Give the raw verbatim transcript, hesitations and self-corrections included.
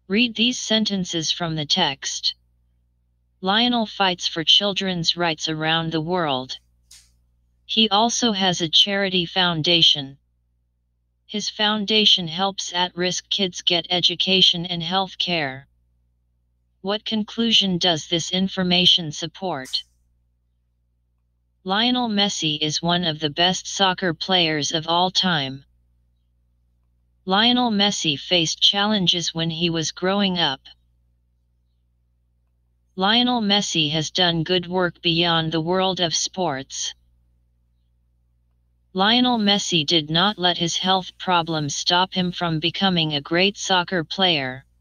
Read these sentences from the text. Lionel fights for children's rights around the world. He also has a charity foundation. His foundation helps at-risk kids get education and health care. What conclusion does this information support? Lionel Messi is one of the best soccer players of all time. Lionel Messi faced challenges when he was growing up. Lionel Messi has done good work beyond the world of sports. Lionel Messi did not let his health problems stop him from becoming a great soccer player.